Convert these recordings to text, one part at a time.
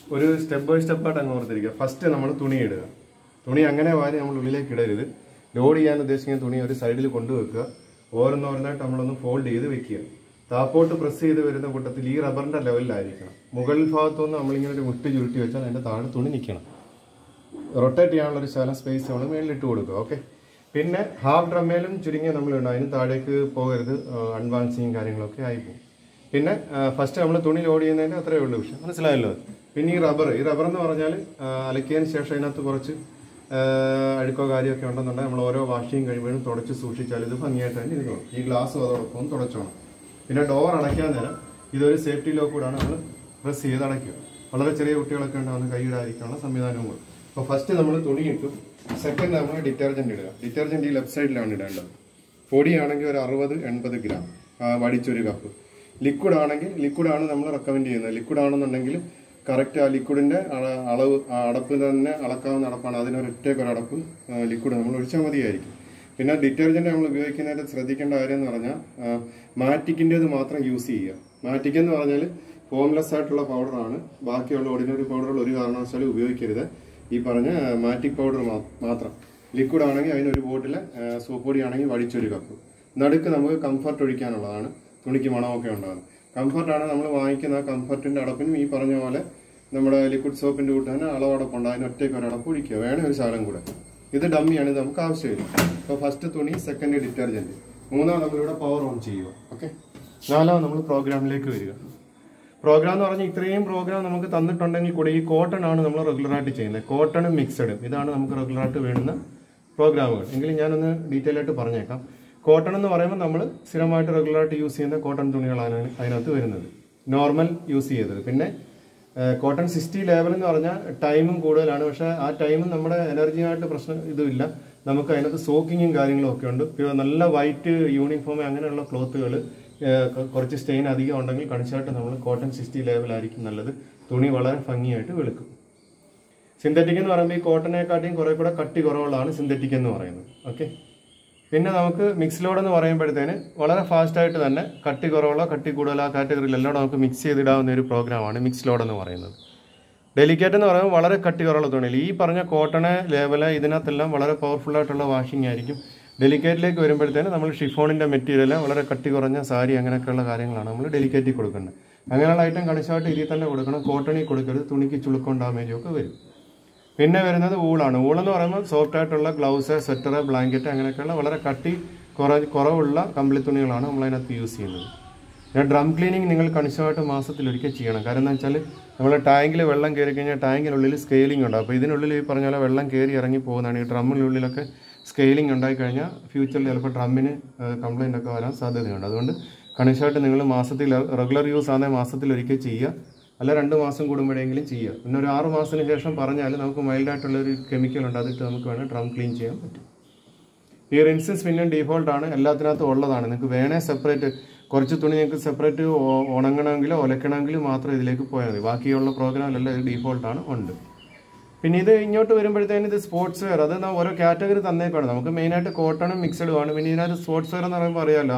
ഒരു step by സ്റ്റെപ്പായിട്ട് അങ്ങ് ഓർത്തിരിക്കുക. ഫസ്റ്റ് നമ്മൾ തുണി ഇടുക. തുണി അങ്ങനെ വാരി നമ്മൾ ഉള്ളിലേക്ക് ഇടരുത്. ലോഡ് ചെയ്യാൻ ഉദ്ദേശിക്കുന്ന തുണി ഒരു സൈഡിൽ കൊണ്ടുവെക്കുക. ഓരോന്നോരോന്നായിട്ട് നമ്മളൊന്ന് ഫോൾഡ് ചെയ്ത് വെക്കുക. താപ്പോട്ട് പ്രസ് ചെയ്ത് വരുന്ന കൂട്ടത്തിൽ ഈ റബ്ബറിൻ്റെ ലെവലിലായിരിക്കണം. മുകളിൽ ഭാഗത്തുനിന്ന് നമ്മളിങ്ങനെ ഒരു മുട്ട് ചുരുട്ടി വെച്ചാൽ അതിൻ്റെ താഴെ തുണി നിൽക്കണം. റൊട്ടേറ്റ് ചെയ്യാനുള്ളൊരു ശകലം സ്പേസ് നമ്മൾ മേളിലിട്ട് കൊടുക്കുക. ഓക്കെ. പിന്നെ ഹാഫ് ഡ്രമ്മേലും ചുരുങ്ങിയ നമ്മളുണ്ട്, അതിന് താഴേക്ക് പോകരുത്, അഡ്വാൻസിങ് കാര്യങ്ങളൊക്കെ ആയിപ്പോകും. പിന്നെ ഫസ്റ്റ് നമ്മൾ തുണി ലോഡ് ചെയ്യുന്നതിൻ്റെ അത്രയേ ഉള്ളൂ വിഷയം, മനസ്സിലായല്ലോ. പിന്നെ ഈ റബ്ബർ എന്ന് പറഞ്ഞാൽ അലക്കിയതിന് ശേഷം അതിനകത്ത് കുറച്ച് അഴുക്കോ കാര്യമൊക്കെ ഉണ്ടെന്നുണ്ടെങ്കിൽ നമ്മൾ ഓരോ വാഷിങ് കഴിയുമ്പോഴും തുടച്ച് സൂക്ഷിച്ചാൽ ഇത് ഭംഗിയായിട്ട് തന്നെ ഇരുന്നോളും. ഈ ഗ്ലാസ് അതോടൊപ്പം തുടച്ചോണം. പിന്നെ ഡോർ അടയ്ക്കാൻ നേരം ഇതൊരു സേഫ്റ്റി ലോക്ക് കൂടാണ് നമ്മൾ പ്രസ് ചെയ്ത് അടയ്ക്കുക. വളരെ ചെറിയ കുട്ടികളൊക്കെ ഉണ്ടാകുന്ന കൈയിടാതിരിക്കാനുള്ള സംവിധാനവും കൂടെ. അപ്പോൾ ഫസ്റ്റ് നമ്മൾ തുണി ഇട്ടു. സെക്കൻഡ് നമ്മൾ ഡിറ്റർജൻറ്റ് ഇടുക. ഡിറ്റർജൻറ്റ് ഈ ലെഫ്റ്റ് സൈഡിലാണ് ഇടേണ്ടത്. പൊടിയാണെങ്കിൽ ഒരു 60-80 ഗ്രാം, വടിച്ചൊരു കപ്പ്. ലിക്വിഡാണ് നമ്മൾ റെക്കമെൻഡ് ചെയ്യുന്നത്. ലിക്വിഡ് ആണെന്നുണ്ടെങ്കിൽ കറക്റ്റ് ആ ലിക്വിഡിൻ്റെ അളവ്, അടപ്പ് തന്നെ അളക്കാവുന്ന അടപ്പാണ്. അതിനൊരൊറ്റയൊരടപ്പ് ലിക്വിഡ് നമ്മൾ ഒഴിച്ചാൽ മതിയായിരിക്കും. പിന്നെ ഡിറ്റർജൻറ്റ് നമ്മൾ ഉപയോഗിക്കുന്നതിന് ശ്രദ്ധിക്കേണ്ട കാര്യം എന്ന് പറഞ്ഞാൽ മാറ്റിക്കിൻ്റേത് മാത്രം യൂസ് ചെയ്യുക. മാറ്റിക് എന്ന് പറഞ്ഞാൽ ഫോംലെസ് ആയിട്ടുള്ള പൗഡറാണ്. ബാക്കിയുള്ള ഓർഡിനറി പൗഡറുകൾ ഒരു കാരണവശാലും ഉപയോഗിക്കരുത്. ഈ പറഞ്ഞ മാറ്റിക് പൗഡർ മാത്രം. ലിക്വിഡ് ആണെങ്കിൽ അതിനൊരു ബോട്ടിൽ, സോപ്പ് പൊടി ആണെങ്കിൽ വടിച്ചൊരു കപ്പ്. നടുക്ക് നമുക്ക് കംഫർട്ട് ഒഴിക്കാനുള്ളതാണ്. തുണിക്ക് മണമൊക്കെ ഉണ്ടാകുന്നത് കംഫർട്ടാണ് നമ്മൾ വാങ്ങിക്കുന്ന. കംഫർട്ടിൻ്റെ അടപ്പിനും ഈ പറഞ്ഞ പോലെ നമ്മുടെ ലിക്വിഡ് സോപ്പിൻ്റെ കൂട്ട് തന്നെ അളവടപ്പുണ്ട്. അതിന് ഒറ്റയ്ക്ക് ഒരടപ്പ് ഒഴിക്കുക. വേണേ ഒരു ശകലം കൂടെ. ഇത് ഡമ്മിയാണ്, ഇത് നമുക്ക് ആവശ്യമില്ല. അപ്പോൾ ഫസ്റ്റ് തുണി, സെക്കൻഡ് ഡിറ്റർജൻറ്റ്, മൂന്നാം നമ്മളിവിടെ പവർ ഓൺ ചെയ്യുക. ഓക്കെ. നാലാം നമ്മൾ പ്രോഗ്രാമിലേക്ക് വരിക. പ്രോഗ്രാം എന്ന് പറഞ്ഞാൽ ഇത്രയും പ്രോഗ്രാം നമുക്ക് തന്നിട്ടുണ്ടെങ്കിൽ കൂടി ഈ കോട്ടൺ ആണ് നമ്മൾ റെഗുലറായിട്ട് ചെയ്യുന്നത്. കോട്ടണും മിക്സഡും ഇതാണ് നമുക്ക് റെഗുലറായിട്ട് വേണ്ടുന്ന പ്രോഗ്രാമുകൾ. എങ്കിലും ഞാനൊന്ന് ഡീറ്റെയിൽ ആയിട്ട് പറഞ്ഞേക്കാം. കോട്ടൺ എന്ന് പറയുമ്പോൾ നമ്മൾ സ്ഥിരമായിട്ട് റെഗുലറായിട്ട് യൂസ് ചെയ്യുന്ന കോട്ടൺ തുണികളാണ് അതിനകത്ത് വരുന്നത്, നോർമൽ യൂസ് ചെയ്തത്. പിന്നെ കോട്ടൺ 60 ലെവൽ എന്ന് പറഞ്ഞാൽ ടൈമും കൂടുതലാണ്. പക്ഷേ ആ ടൈമും നമ്മുടെ എനർജിയായിട്ട് പ്രശ്നം ഇതുമില്ല. നമുക്ക് അതിനകത്ത് സോക്കിങ്ങും കാര്യങ്ങളും ഒക്കെ ഉണ്ട്. നല്ല വൈറ്റ് യൂണിഫോം അങ്ങനെയുള്ള ക്ലോത്തുകൾ കുറച്ച് സ്റ്റെയിൻ അധികം ഉണ്ടെങ്കിൽ കണിച്ചായിട്ട് നമ്മൾ കോട്ടൺ 60 ലെവലായിരിക്കും നല്ലത്. തുണി വളരെ ഭംഗിയായിട്ട് വെളുക്കും. സിന്തറ്റിക് എന്ന് പറയുമ്പോൾ ഈ കോട്ടനെക്കാട്ടിയും കുറെ കൂടെ കട്ടി കുറവുള്ളതാണ് സിന്തറ്റിക് എന്ന് പറയുന്നത്. ഓക്കെ. പിന്നെ നമുക്ക് മിക്സ് ലോഡ് എന്ന് പറയുമ്പോഴത്തേന് വളരെ ഫാസ്റ്റായിട്ട് തന്നെ കട്ടി കുറവുള്ള കട്ടി കൂടുതൽ ആ കാറ്റഗറിയിലെല്ലാം നമുക്ക് മിക്സ് ചെയ്തിടാവുന്ന ഒരു പ്രോഗ്രാമാണ് മിക്സ് ലോഡ് എന്ന് പറയുന്നത്. ഡെലിക്കേറ്റ് എന്ന് പറയുമ്പോൾ വളരെ കട്ടി കുറവുള്ള തുണിയിൽ ഈ പറഞ്ഞ കോട്ടൺ ലെവല് ഇതിനകത്തെല്ലാം വളരെ പവർഫുൾ ആയിട്ടുള്ള വാഷിംഗ് ആയിരിക്കും. ഡെലിക്കേറ്റിലേക്ക് വരുമ്പോഴത്തേന് നമ്മൾ ഷിഫോണിൻ്റെ മെറ്റീരിയൽ വളരെ കട്ടി കുറഞ്ഞ സാരി അങ്ങനെയൊക്കെയുള്ള കാര്യങ്ങളാണ് നമ്മൾ ഡെലിക്കേറ്റിൽ കൊടുക്കേണ്ടത്. അങ്ങനെയുള്ള ഐറ്റം കണിച്ചായിട്ട് ഇതിൽ തന്നെ കൊടുക്കണം. കോട്ടണിൽ കൊടുക്കരുത്, തുണിക്ക് ചുളുക്കം ഡാമേജും ഒക്കെ വരും. പിന്നെ വരുന്നത് ഊളാണ്. ഊളെന്ന് പറയുമ്പോൾ സോഫ്റ്റ് ആയിട്ടുള്ള ഗ്ലൗസ്, സ്വെറ്റർ, ബ്ലാങ്കറ്റ് അങ്ങനെയൊക്കെയുള്ള വളരെ കട്ടി കുറവുള്ള കമ്പിളി തുണികളാണ് നമ്മളതിനകത്ത് യൂസ് ചെയ്യുന്നത്. പിന്നെ ഡ്രം ക്ലീനിങ് നിങ്ങൾ കണിശമായിട്ട് മാസത്തിലൊരിക്കൽ ചെയ്യണം. കാരണം എന്താ വെച്ചാൽ നമ്മൾ ടാങ്കിൽ വെള്ളം കയറി കഴിഞ്ഞാൽ ടാങ്കിനുള്ളിൽ സ്കെയിലിംഗ് ഉണ്ടാകും. അപ്പോൾ ഇതിനുള്ളിൽ ഈ പറഞ്ഞ പോലെ വെള്ളം കയറി ഇറങ്ങി പോകുന്നതാണ്. ഈ ഡ്രമ്മിനുള്ളിലൊക്കെ സ്കെയിലിംഗ് ഉണ്ടായിക്കഴിഞ്ഞാൽ ഫ്യൂച്ചറിൽ ചിലപ്പോൾ ഡ്രമ്മിന് കംപ്ലൈൻ്റ് ഒക്കെ വരാൻ സാധ്യതയുണ്ട്. അതുകൊണ്ട് കണിശമായിട്ട് നിങ്ങൾ മാസത്തിൽ റെഗുലർ യൂസ് ആണെങ്കിൽ മാസത്തിലൊരിക്കൽ ചെയ്യുക, അല്ല 2 മാസം കൂടുമ്പോഴെങ്കിലും ചെയ്യുക. പിന്നെ ഒരു 6 മാസത്തിന് ശേഷം പറഞ്ഞാൽ നമുക്ക് മൈൽഡായിട്ടുള്ളൊരു കെമിക്കൽ ഉണ്ട്, അതിട്ട് നമുക്ക് വേണം ഡ്രം ക്ലീൻ ചെയ്യാൻ പറ്റും. ഈ റിൻസും സ്പിന്നും ഡീഫോൾട്ടാണ്, എല്ലാത്തിനകത്തും ഉള്ളതാണ്. നിങ്ങൾക്ക് വേണേൽ സെപ്പറേറ്റ് കുറച്ച് തുണി നിങ്ങൾക്ക് സെപ്പറേറ്റ് ഉണങ്ങണമെങ്കിലോ ഒലക്കണമെങ്കിലും മാത്രം ഇതിലേക്ക് പോയാൽ മതി. ബാക്കിയുള്ള പ്രോഗ്രാമിലെല്ലാം ഇത് ഡീഫോൾട്ടാണ് ഉണ്ട്. പിന്നെ ഇത് ഇങ്ങോട്ട് വരുമ്പോഴത്തേന് ഇത് സ്പോർട്സ് വെയർ, അത് ഓരോ കാറ്റഗറി തന്നേക്കാണ്. നമുക്ക് മെയിനായിട്ട് കോട്ടണും മിക്സഡുമാണ്. പിന്നെ ഇതിനകത്ത് സ്പോർട്സ് വെയർ എന്ന് പറയുമ്പോൾ അറിയാമല്ലോ,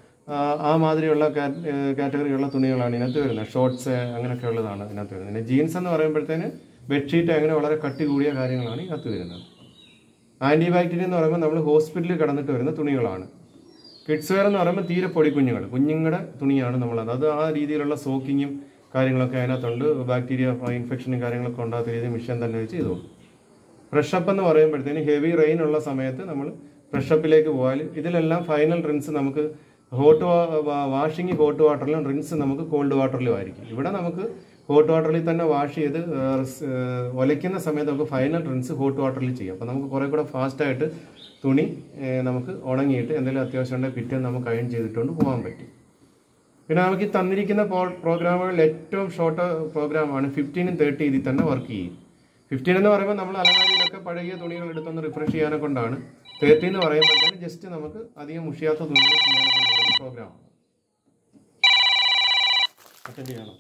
ആ മാതിരിയുള്ള കാറ്റഗറിയുള്ള തുണികളാണ് ഇതിനകത്ത് വരുന്നത്. ഷോർട്ട്സ് അങ്ങനെയൊക്കെ ഉള്ളതാണ് ഇതിനകത്ത് വരുന്നത്. പിന്നെ ജീൻസ് എന്ന് പറയുമ്പോഴത്തേന് ബെഡ്ഷീറ്റ് അങ്ങനെ വളരെ കട്ടി കൂടിയ കാര്യങ്ങളാണ് ഇതിനകത്ത് വരുന്നത്. ആൻറ്റിബാക്ടീരിയ എന്ന് പറയുമ്പോൾ നമ്മൾ ഹോസ്പിറ്റലിൽ കിടന്നിട്ട് വരുന്ന തുണികളാണ്. കിഡ്സ് വെയർ എന്ന് പറയുമ്പോൾ തീരെ പൊടി കുഞ്ഞുങ്ങളുടെ തുണിയാണ് നമ്മളത്. അത് ആ രീതിയിലുള്ള സോക്കിങ്ങും കാര്യങ്ങളൊക്കെ അതിനകത്തുണ്ട്. ബാക്ടീരിയ ഇൻഫെക്ഷനും കാര്യങ്ങളൊക്കെ ഉണ്ടാകാത്ത രീതിയിൽ മിഷൻ തന്നെ വെച്ച് ചെയ്തോളൂ. ഫ്രഷപ്പ് എന്ന് പറയുമ്പോഴത്തേന് ഹെവി റെയിൻ ഉള്ള സമയത്ത് നമ്മൾ ഫ്രഷപ്പിലേക്ക് പോയാൽ ഇതിലെല്ലാം ഫൈനൽ റിൻസ് നമുക്ക് വാഷിങ് ഹോട്ട് വാട്ടറിലും റിൻസ് നമുക്ക് കോൾഡ് വാട്ടറിലും ആയിരിക്കും. ഇവിടെ നമുക്ക് ഹോട്ട് വാട്ടറിൽ തന്നെ വാഷ് ചെയ്ത് ഒലയ്ക്കുന്ന സമയത്ത് നമുക്ക് ഫൈനൽ റിൻസ് ഹോട്ട് വാട്ടറിൽ ചെയ്യാം. അപ്പോൾ നമുക്ക് കുറേ കൂടെ ഫാസ്റ്റായിട്ട് തുണി നമുക്ക് ഉണങ്ങിയിട്ട് എന്തെങ്കിലും അത്യാവശ്യം ഉണ്ടെങ്കിൽ പിറ്റേന്ന് നമുക്ക് അയൺ ചെയ്തിട്ടുകൊണ്ട് പോകാൻ പറ്റും. പിന്നെ നമുക്ക് ഈ തന്നിരിക്കുന്ന പ്രോഗ്രാമുകളിൽ ഏറ്റവും ഷോർട്ട് പ്രോഗ്രാമാണ് 15 30 ഇതിൽ തന്നെ വർക്ക് ചെയ്യും. 15 എന്ന് പറയുമ്പോൾ നമ്മൾ അലമാരിയിലൊക്കെ പഴകിയ തുണികൾ എടുത്തൊന്ന് റിഫ്രഷ് ചെയ്യാനെ കൊണ്ടാണ്. 30 എന്ന് പറയുമ്പോഴത്തേന് ജസ്റ്റ് നമുക്ക് അധികം മുഷിയാത്ത തുണികൾ ചെയ്യാനൊക്കെ ഉള്ള പ്രോഗ്രാമാണ്. അറ്റൻഡ് ചെയ്യണം.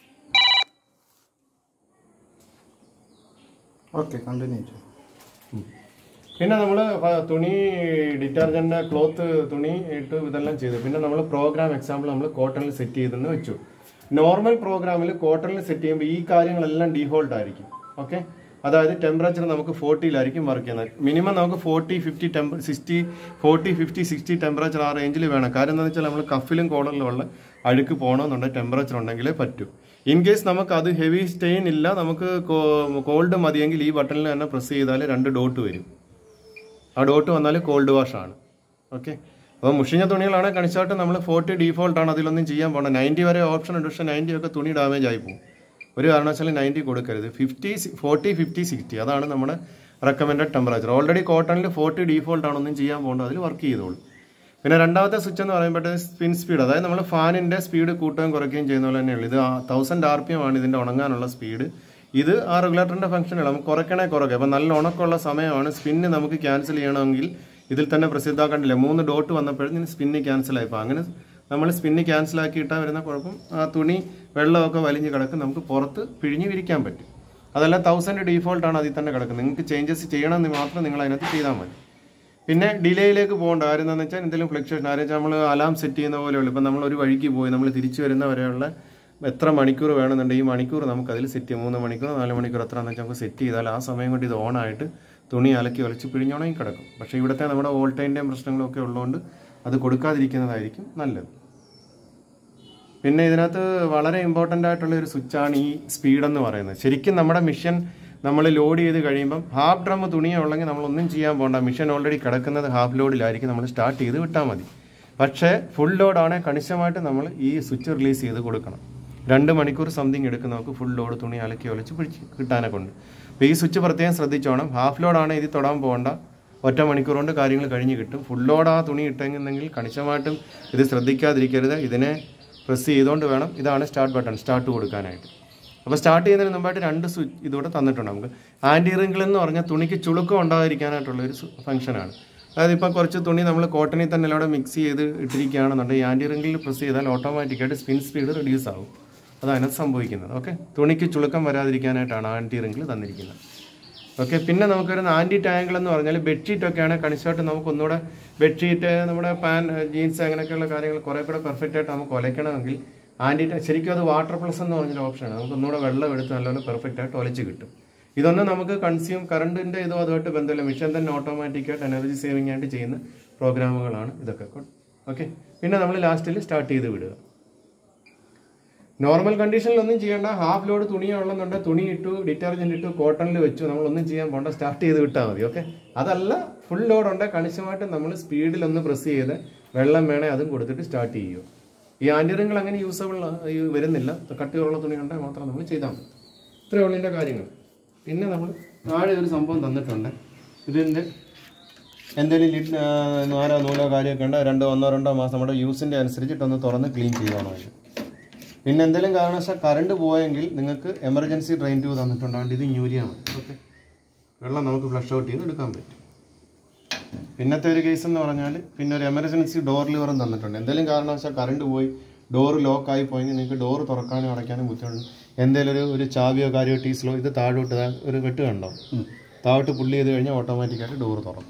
ഓക്കെ, കണ്ടിന്യൂ ചെയ്യും. പിന്നെ നമ്മൾ തുണി ഡിറ്റർജൻറ്റ് ക്ലോത്ത് തുണി ഇട്ട് ഇതെല്ലാം ചെയ്തു. പിന്നെ നമ്മൾ പ്രോഗ്രാം എക്സാമ്പിൾ നമ്മൾ കോട്ടണിൽ സെറ്റ് ചെയ്തെന്ന് വെച്ചു. നോർമൽ പ്രോഗ്രാമിൽ കോട്ടണിൽ സെറ്റ് ചെയ്യുമ്പോൾ ഈ കാര്യങ്ങളെല്ലാം ഡീഫോൾട്ട് ആയിരിക്കും. ഓക്കെ, അതായത് ടെമ്പറേച്ചർ നമുക്ക് 40-ലായിരിക്കും വർക്ക് ചെയ്യുന്നത്. മിനിമം നമുക്ക് 40-50-60 ടെമ്പറേച്ചർ ആ റേഞ്ചിൽ വേണം. കാര്യം എന്താണെന്ന് വെച്ചാൽ നമ്മൾ കഫിലും കോളറിലും ഉള്ള അഴുക്ക് പോകണമെന്നുണ്ടെങ്കിൽ ടെമ്പറേച്ചർ ഉണ്ടെങ്കിലേ പറ്റൂ. ഇൻ കേസ് നമുക്ക് അത് ഹെവി സ്റ്റെയിൻ ഇല്ല, നമുക്ക് കോൾഡ് മതിയെങ്കിൽ ഈ ബട്ടണിൽ തന്നെ പ്രസ് ചെയ്താൽ 2 ഡോട്ട് വരും. ആ ഡോട്ട് വന്നാൽ കോൾഡ് വാഷ് ആണ്. ഓക്കെ, അപ്പോൾ മുഷിഞ്ഞ തുണികളാണ് കണിച്ചായിട്ട് നമ്മൾ 40 ഡീഫോൾട്ട് ആണ്, അതിലൊന്നും ചെയ്യാൻ പോകണം. 90 വരെ ഓപ്ഷൻ ഉണ്ട്, പക്ഷേ 90 ഒക്കെ തുണി ഡാമേജ് ആയി പോകും. ഒരു കാരണവശാലും 90 കൊടുക്കരുത്. 40-50-60 അതാണ് നമ്മുടെ റെക്കമെൻഡഡ് ടെമ്പറേച്ചർ. ഓൾറെഡി കോട്ടണിൽ 40 ഡീഫോൾട്ട് ആണ്, ഒന്നും ചെയ്യാൻ പോകേണ്ട, അതിൽ വർക്ക് ചെയ്തോളൂ. പിന്നെ രണ്ടാമത്തെ സ്വിച്ച് എന്ന് പറയുമ്പോഴത്തേക്ക് സ്പിൻ സ്പീഡ്, അതായത് നമ്മൾ ഫാനിൻ്റെ സ്പീഡ് കൂട്ടുകയും കുറയ്ക്കുകയും ചെയ്യുന്ന പോലെ തന്നെയുള്ളൂ. ഇത് 1000 RPM ആണ് ഇതിൻ്റെ ഉണങ്ങാനുള്ള സ്പീഡ്. ഇത് ആ റെഗുലേറ്ററിൻ്റെ ഫംഗ്ഷനാണ്, നമുക്ക് കുറയ്ക്കണേ കുറയ്ക്കുക. അപ്പോൾ നല്ല ഉണക്കമുള്ള സമയമാണ്. സ്പിന്ന് നമുക്ക് ക്യാൻസൽ ചെയ്യണമെങ്കിൽ ഇതിൽ തന്നെ പ്രസിദ്ധമാക്കണ്ടില്ല, 3 ഡോട്ട് വന്നപ്പോഴത്തേന് സ്പിന്ന് ക്യാൻസൽ ആയിപ്പോൾ. അങ്ങനെ നമ്മൾ സ്പിന്ന് ക്യാൻസൽ ആക്കിയിട്ടാൽ വരുന്ന കുഴപ്പം, ആ തുണി വെള്ളമൊക്കെ വലിഞ്ഞ് കിടക്കും, നമുക്ക് പുറത്ത് പിഴിഞ്ഞ് വിരിക്കാൻ പറ്റും. അതെല്ലാം 1000 ഡീഫോൾട്ടാണ് അതിൽ തന്നെ കിടക്കുന്നത്. നിങ്ങൾക്ക് ചേഞ്ചസ് ചെയ്യണമെന്ന് മാത്രം നിങ്ങൾ അതിനകത്ത് ചെയ്താൽ മതി. പിന്നെ ഡിലേയിലേക്ക് പോകേണ്ട കാര്യം എന്താണെന്ന് വെച്ചാൽ എന്തെങ്കിലും ഫ്ലക്ച്വേഷൻ, ആരും നമ്മൾ അലാം സെറ്റ് ചെയ്യുന്ന പോലെയുള്ളൂ. ഇപ്പം നമ്മൾ ഒരു വഴിക്ക് പോയി നമ്മൾ തിരിച്ചു വരുന്ന വരെയുള്ള എത്ര മണിക്കൂർ വേണമെന്നുണ്ട്, ഈ മണിക്കൂർ നമുക്ക് അതിൽ സെറ്റ് ചെയ്യാം. 3 മണിക്കൂർ 4 മണിക്കൂർ എത്രയാണെന്ന് വെച്ചാൽ നമുക്ക് സെറ്റ് ചെയ്താൽ ആ സമയം കൊണ്ട് ഇത് ഓണായിട്ട് തുണി അലക്കി ഒലച്ച് പിഴിഞ്ഞുണങ്ങി കിടക്കും. പക്ഷേ ഇവിടുത്തെ നമ്മുടെ വോൾട്ടേജിൻ്റെയും പ്രശ്നങ്ങളൊക്കെ ഉള്ളതുകൊണ്ട് അത് കൊടുക്കാതിരിക്കുന്നതായിരിക്കും നല്ലത്. പിന്നെ ഇതിനകത്ത് വളരെ ഇമ്പോർട്ടൻ്റ് ആയിട്ടുള്ള ഒരു സ്വിച്ചാണ് ഈ സ്പീഡെന്ന് പറയുന്നത്. ശരിക്കും നമ്മുടെ മിഷൻ നമ്മൾ ലോഡ് ചെയ്ത് കഴിയുമ്പം ഹാഫ് ഡ്രം തുണിയോ ഉള്ളെങ്കിൽ നമ്മളൊന്നും ചെയ്യാൻ പോകണ്ട. മിഷൻ ഓൾറെഡി കിടക്കുന്നത് ഹാഫ് ലോഡിലായിരിക്കും, നമ്മൾ സ്റ്റാർട്ട് ചെയ്ത് വിട്ടാൽ മതി. പക്ഷേ ഫുൾ ലോഡാണെങ്കിൽ കണിശമായിട്ട് നമ്മൾ ഈ സ്വിച്ച് റിലീസ് ചെയ്ത് കൊടുക്കണം. 2 മണിക്കൂർ സംതിങ് എടുക്കും നമുക്ക് ഫുൾ ലോഡ് തുണി അലക്കി ഒലച്ച് പിടിച്ച് കിട്ടാനെ കൊണ്ട്. അപ്പോൾ ഈ സ്വിച്ച് പ്രത്യേകം ശ്രദ്ധിച്ചോണം. ഹാഫ് ലോഡാണെങ്കിൽ ഇത് തൊടാൻ പോകണ്ട, 1 മണിക്കൂർ കൊണ്ട് കാര്യങ്ങൾ കഴിഞ്ഞ് കിട്ടും. ഫുൾ ലോഡ് ആ തുണി ഇട്ടെങ്കിൽ കണിശമായിട്ടും ഇത് ശ്രദ്ധിക്കാതിരിക്കരുത്. ഇതിനെ പ്രസ് ചെയ്തുകൊണ്ട് വേണം, ഇതാണ് സ്റ്റാർട്ട് ബട്ടൺ, സ്റ്റാർട്ട് കൊടുക്കാനായിട്ട്. അപ്പോൾ സ്റ്റാർട്ട് ചെയ്യുന്നതിന് മുമ്പായിട്ട് 2 സ്വിച്ച് ഇതുകൂടെ തന്നിട്ടുണ്ട് നമുക്ക്. ആൻറ്റി റിങ്കിൾ എന്ന് പറഞ്ഞാൽ തുണിക്ക് ചുളുക്കം ഉണ്ടാകാതിരിക്കാനായിട്ടുള്ളൊരു ഫംഗ്ഷനാണ്. അതായത് ഇപ്പോൾ കുറച്ച് തുണി നമ്മൾ കോട്ടണിൽ തന്നെ അവിടെ മിക്സ് ചെയ്ത് ഇട്ടിരിക്കുകയാണെന്നുണ്ടെങ്കിൽ ഈ ആൻറ്റി റിങ്കിളിൽ പ്രസ് ചെയ്താൽ ഓട്ടോമാറ്റിക്കായിട്ട് സ്പിൻ സ്പീഡ് റെഡ്യൂസ് ആകും. അതാണ് സംഭവിക്കുന്നത്. ഓക്കെ, തുണിക്ക് ചുളുക്കം വരാതിരിക്കാനായിട്ടാണ് ആൻറ്റി റിങ്കിൾ തന്നിരിക്കുന്നത്. ഓക്കെ, പിന്നെ നമുക്കൊരു ആൻറ്റി ടാങ്കിൾ എന്ന് പറഞ്ഞാൽ ബെഡ്ഷീറ്റൊക്കെയാണ് കണിശമായിട്ട് നമുക്ക് ഒന്നുകൂടെ ബെഡ്ഷീറ്റ്, നമ്മുടെ ജീൻസ് അങ്ങനെയൊക്കെയുള്ള കാര്യങ്ങൾ കുറേ കൂടെ പെർഫെക്റ്റ് ആയിട്ട് നമുക്ക് ഒലയ്ക്കണമെങ്കിൽ ശരിക്കും അത് വാട്ടർ പ്ലസ് എന്ന് പറഞ്ഞൊരു ഓപ്ഷനാണ്. നമുക്ക് ഒന്നുകൂടെ വെള്ളം എടുത്ത് നല്ലപോലെ പെർഫെക്റ്റ് ആയിട്ട് ഒലച്ച് കിട്ടും. ഇതൊന്നും നമുക്ക് കറണ്ടിൻ്റെ ഇതോ അതുമായിട്ട് ബന്ധമില്ല. മിഷൻ തന്നെ ഓട്ടോമാറ്റിക്കായിട്ട് എനർജി സേവിങ് ആയിട്ട് ചെയ്യുന്ന പ്രോഗ്രാമുകളാണ് ഇതൊക്കെ. ഓക്കെ, പിന്നെ നമ്മൾ ലാസ്റ്റിൽ സ്റ്റാർട്ട് ചെയ്ത് വിടുക. നോർമൽ കണ്ടീഷനിലൊന്നും ചെയ്യേണ്ട. ഹാഫ് ലോഡ് തുണിയോ ഉള്ളെന്നുണ്ടെങ്കിൽ തുണി ഇട്ടു, ഡിറ്റർജൻറ്റ് ഇട്ടു, കോട്ടണിൽ വെച്ചു, നമ്മളൊന്നും ചെയ്യാൻ പോകണ്ട, സ്റ്റാർട്ട് ചെയ്ത് വിട്ടാൽ മതി. ഓക്കെ, അതല്ല ഫുൾ ലോഡ് ഉണ്ട് കണിശമായിട്ട് നമ്മൾ സ്പീഡിലൊന്ന് പ്രസ് ചെയ്ത് വെള്ളം വേണേൽ അതും കൊടുത്തിട്ട് സ്റ്റാർട്ട് ചെയ്യുക. ഈ ആൻറ്റി റിങ്കിൾ അങ്ങനെ യൂസബിൾ വരുന്നില്ല, കട്ടിയുള്ള തുണി ഉണ്ടെങ്കിൽ മാത്രം നമ്മൾ ചെയ്താൽ മതി. ഇത്രയേ ഉള്ളതിൻ്റെ കാര്യങ്ങൾ. പിന്നെ നമ്മൾ താഴെ ഒരു സംഭവം തന്നിട്ടുണ്ട്. ഇതിൻ്റെ എന്തെങ്കിലും നാരോ നൂലോ കാര്യമൊക്കെ ഉണ്ട്, 1-2 മാസം നമ്മുടെ യൂസിൻ്റെ അനുസരിച്ചിട്ടൊന്ന് തുറന്ന് ക്ലീൻ ചെയ്യണം. പിന്നെ എന്തെങ്കിലും കാരണവശാൽ കറണ്ട് പോയെങ്കിൽ നിങ്ങൾക്ക് എമർജൻസി ഡ്രെയിൻ ട്യൂബ് തന്നിട്ടുണ്ടാകും, ഇത് യൂരിയാണ്. ഓക്കെ, വെള്ളം നമുക്ക് ഫ്ലഷ് ഔട്ട് ചെയ്ത് എടുക്കാൻ പറ്റും. പിന്നത്തെ ഒരു കേസ് എന്ന് പറഞ്ഞാൽ പിന്നെ ഒരു എമർജൻസി ഡോർ ലിവറും തന്നിട്ടുണ്ട്. എന്തെങ്കിലും കാരണവശാൽ കറണ്ട് പോയി ഡോർ ലോക്കായി പോയെങ്കിൽ നിങ്ങൾക്ക് ഡോർ തുറക്കാനും അടയ്ക്കാനും ബുദ്ധിമുട്ടുണ്ട്. എന്തെങ്കിലും ഒരു ചാവിയോ കാര്യമോ ടീസിലോ ഇത് താഴോട്ട് ഒരു വെട്ട് കണ്ടോ, താഴോട്ട് പുള്ളി ചെയ്ത് കഴിഞ്ഞാൽ ഓട്ടോമാറ്റിക്കായിട്ട് ഡോർ തുറക്കും.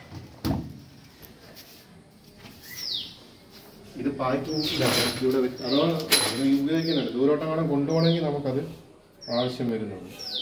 ഇത് പാക്കിംഗ് ഇവിടെ അതോ ഉപയോഗിക്കുന്നുണ്ട്. ദൂരോട്ടം കൊണ്ടുപോകണമെങ്കിൽ നമുക്കത് ആവശ്യം വരുന്നുണ്ട്.